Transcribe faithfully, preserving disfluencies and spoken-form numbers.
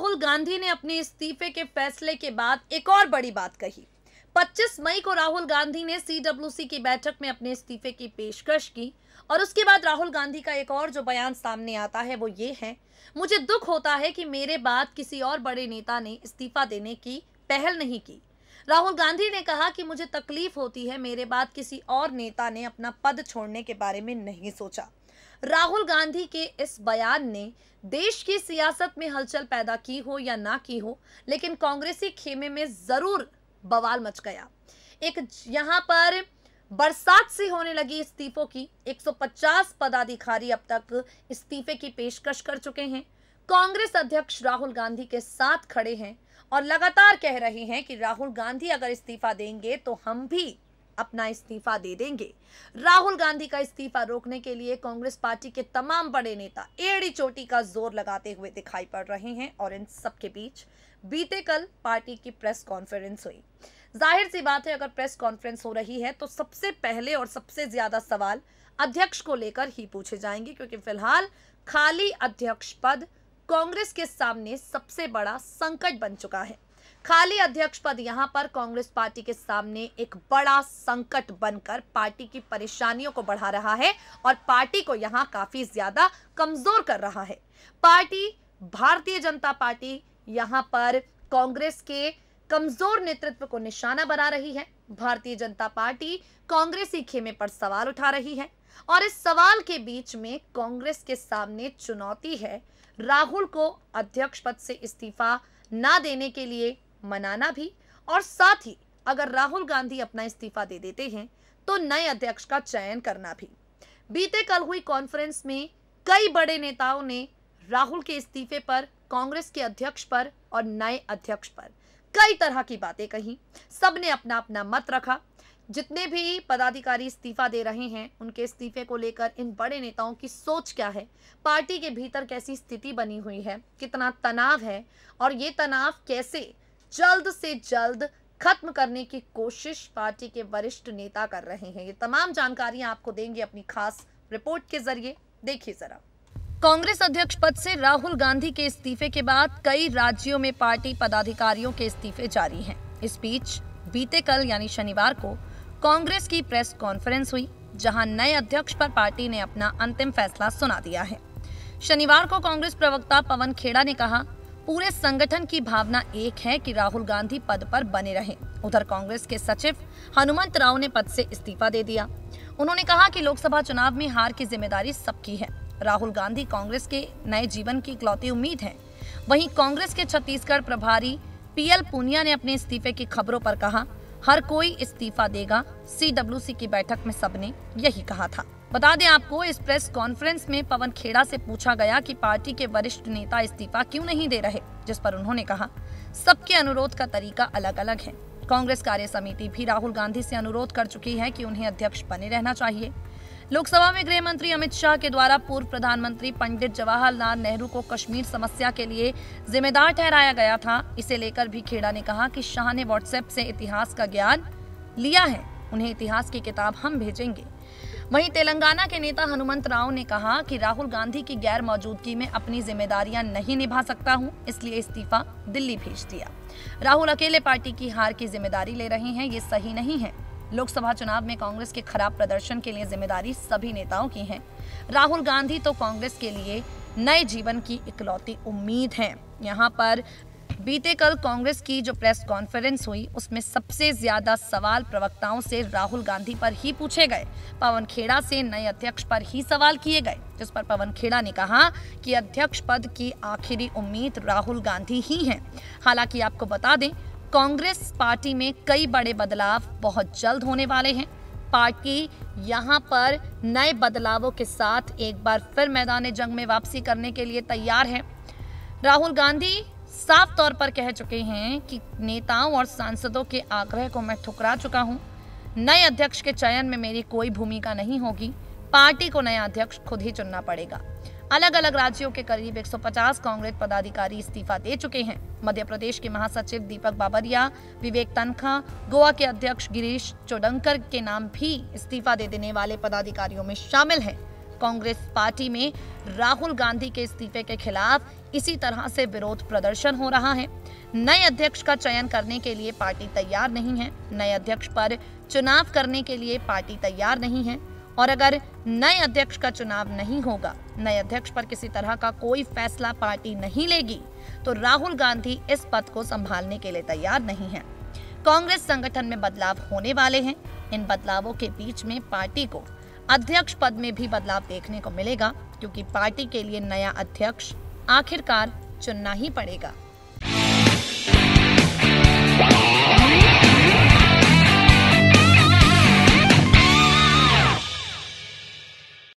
राहुल गांधी ने अपने इस्तीफे के फैसले के बाद एक और बड़ी बात कही। पच्चीस मई को राहुल गांधी ने सीडब्ल्यूसी की बैठक में अपने इस्तीफे की पेशकश की और उसके बाद राहुल गांधी का एक और जो बयान सामने आता है वो ये है, मुझे दुख होता है कि मेरे बाद किसी और बड़े नेता ने इस्तीफा देने की पहल नहीं की। राहुल गांधी ने कहा कि मुझे तकलीफ होती है मेरे बाद किसी और नेता ने अपना पद छोड़ने के बारे में नहीं सोचा। राहुल गांधी के इस बयान ने देश की सियासत में हलचल पैदा की हो या ना की हो, लेकिन कांग्रेसी खेमे में जरूर बवाल मच गया। एक यहां पर बरसात से होने लगी इस्तीफों की। एक सौ पचास पदाधिकारी अब तक इस्तीफे की पेशकश कर चुके हैं। कांग्रेस अध्यक्ष राहुल गांधी के साथ खड़े हैं और लगातार कह रहे हैं कि राहुल गांधी अगर इस्तीफा देंगे तो हम भी अपना इस्तीफा दे देंगे। राहुल गांधी का इस्तीफा रोकने के लिए कांग्रेस पार्टी के तमाम बड़े नेता एड़ी चोटी का जोर लगाते हुए दिखाई पड़ रहे हैं और इन सब के बीच बीते कल पार्टी की प्रेस कॉन्फ्रेंस हुई। जाहिर सी बात है, अगर प्रेस कॉन्फ्रेंस हो रही है तो सबसे पहले और सबसे ज्यादा सवाल अध्यक्ष को लेकर ही पूछे जाएंगे, क्योंकि फिलहाल खाली अध्यक्ष पद कांग्रेस के सामने सबसे बड़ा संकट बन चुका है। खाली अध्यक्ष पद यहां पर कांग्रेस पार्टी के सामने एक बड़ा संकट बनकर पार्टी की परेशानियों को बढ़ा रहा है और पार्टी को यहां काफी ज्यादा कमजोर कर रहा है। पार्टी भारतीय जनता पार्टी यहां पर कांग्रेस के कमजोर नेतृत्व को निशाना बना रही है। भारतीय जनता पार्टी कांग्रेसी खेमे पर सवाल उठा रही है और इस सवाल के बीच में कांग्रेस के सामने चुनौती है राहुल को अध्यक्ष पद से इस्तीफा ना देने के लिए मनाना भी, और साथ ही अगर राहुल गांधी अपना इस्तीफा दे देते हैं तो नए अध्यक्ष का चयन करना भी। बीते कल हुई कॉन्फ्रेंस में कई बड़े नेताओं ने राहुल के इस्तीफे पर, कांग्रेस के अध्यक्ष पर और नए अध्यक्ष पर कई तरह की बातें कही। सबने अपना अपना मत रखा। जितने भी पदाधिकारी इस्तीफा दे रहे हैं उनके इस्तीफे को लेकर इन बड़े नेताओं की सोच क्या है, पार्टी के भीतर कैसी स्थिति बनी हुई है, कितना तनाव है और ये तनाव कैसे जल्द से जल्द खत्म करने की कोशिश पार्टी के वरिष्ठ नेता कर रहे हैं। ये तमाम जानकारियां आपको देंगे अपनी खास रिपोर्ट के जरिए। देखिए जरा। कांग्रेस अध्यक्ष पद से राहुल गांधी के इस्तीफे के बाद कई राज्यों में पार्टी पदाधिकारियों के इस्तीफे जारी हैं। इस बीच बीते कल यानी शनिवार को कांग्रेस की प्रेस कॉन्फ्रेंस हुई, जहां नए अध्यक्ष पर पार्टी ने अपना अंतिम फैसला सुना दिया है। शनिवार को कांग्रेस प्रवक्ता पवन खेड़ा ने कहा, पूरे संगठन की भावना एक है कि राहुल गांधी पद पर बने रहें। उधर कांग्रेस के सचिव हनुमंत राव ने पद से इस्तीफा दे दिया। उन्होंने कहा कि लोकसभा चुनाव में हार की जिम्मेदारी सबकी है। राहुल गांधी कांग्रेस के नए जीवन की इकलौती उम्मीद है। वहीं कांग्रेस के छत्तीसगढ़ प्रभारी पीएल पूनिया ने अपने इस्तीफे की खबरों पर कहा, हर कोई इस्तीफा देगा। सीडब्ल्यूसी की बैठक में सबने यही कहा था। बता दें आपको, इस प्रेस कॉन्फ्रेंस में पवन खेड़ा से पूछा गया कि पार्टी के वरिष्ठ नेता इस्तीफा क्यों नहीं दे रहे, जिस पर उन्होंने कहा, सबके अनुरोध का तरीका अलग अलग है। कांग्रेस कार्य समिति भी राहुल गांधी से अनुरोध कर चुकी है कि उन्हें अध्यक्ष बने रहना चाहिए। लोकसभा में गृह मंत्री अमित शाह के द्वारा पूर्व प्रधानमंत्री पंडित जवाहरलाल नेहरू को कश्मीर समस्या के लिए जिम्मेदार ठहराया गया था। इसे लेकर भी खेड़ा ने कहा कि शाह ने व्हाट्सएप से इतिहास का ज्ञान लिया है, उन्हें इतिहास की किताब हम भेजेंगे। वहीं तेलंगाना के नेता हनुमंत राव ने कहा कि राहुल गांधी की गैर मौजूदगी में अपनी जिम्मेदारियां नहीं निभा सकता हूं, इसलिए इस्तीफा दिल्ली भेज दिया। राहुल अकेले पार्टी की हार की जिम्मेदारी ले रहे हैं, ये सही नहीं है। लोकसभा चुनाव में कांग्रेस के खराब प्रदर्शन के लिए जिम्मेदारी सभी नेताओं की है। राहुल गांधी तो कांग्रेस के लिए नए जीवन की इकलौती उम्मीद है। यहाँ पर बीते कल कांग्रेस की जो प्रेस कॉन्फ्रेंस हुई उसमें सबसे ज्यादा सवाल प्रवक्ताओं से राहुल गांधी पर ही पूछे गए। पवन खेड़ा से नए अध्यक्ष पर ही सवाल किए गए, जिस पर पवन खेड़ा ने कहा कि अध्यक्ष पद की आखिरी उम्मीद राहुल गांधी ही हैं। हालांकि आपको बता दें, कांग्रेस पार्टी में कई बड़े बदलाव बहुत जल्द होने वाले हैं। पार्टी यहां पर नए बदलावों के साथ एक बार फिर मैदान जंग में वापसी करने के लिए तैयार है। राहुल गांधी साफ तौर पर कह चुके हैं कि नेताओं और सांसदों के आग्रह को मैं ठुकरा चुका हूं। नए अध्यक्ष के चयन में मेरी कोई भूमिका नहीं होगी। पार्टी को नया अध्यक्ष खुद ही चुनना पड़ेगा। अलग अलग राज्यों के करीब एक सौ पचास कांग्रेस पदाधिकारी इस्तीफा दे चुके हैं। मध्य प्रदेश के महासचिव दीपक बाबरिया, विवेक तनखा, गोवा के अध्यक्ष गिरीश चोडंकर के नाम भी इस्तीफा दे देने वाले पदाधिकारियों में शामिल हैं। कांग्रेस पार्टी में राहुल गांधी के इस्तीफे के खिलाफ इसी तरह से विरोध प्रदर्शन हो रहा है। नए अध्यक्ष का चयन करने के लिए पार्टी तैयार नहीं है। नए अध्यक्ष पर चुनाव करने के लिए पार्टी तैयार नहीं है और अगर नए अध्यक्ष का चुनाव नहीं होगा, नए अध्यक्ष पर किसी तरह का कोई फैसला पार्टी नहीं लेगी, तो राहुल गांधी इस पद को संभालने के लिए तैयार नहीं है। कांग्रेस संगठन में बदलाव होने वाले हैं। इन बदलावों के बीच में पार्टी को अध्यक्ष पद में भी बदलाव देखने को मिलेगा, क्योंकि पार्टी के लिए नया अध्यक्ष आखिरकार चुनना ही पड़ेगा।